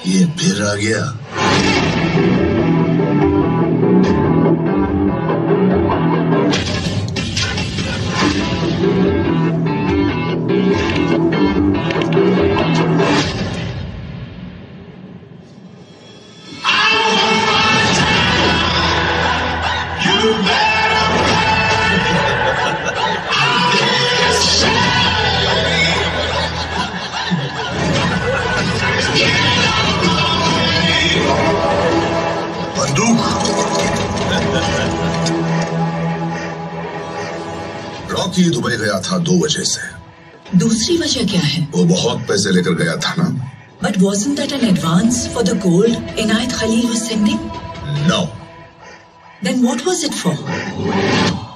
ये फिर आ गया। रॉकी दुबई गया था 2 वजह से। दूसरी वजह क्या है? वो बहुत पैसे लेकर गया था ना। But wasn't that an advance for the gold Inayat Khalil was sending? No. Then what was it for?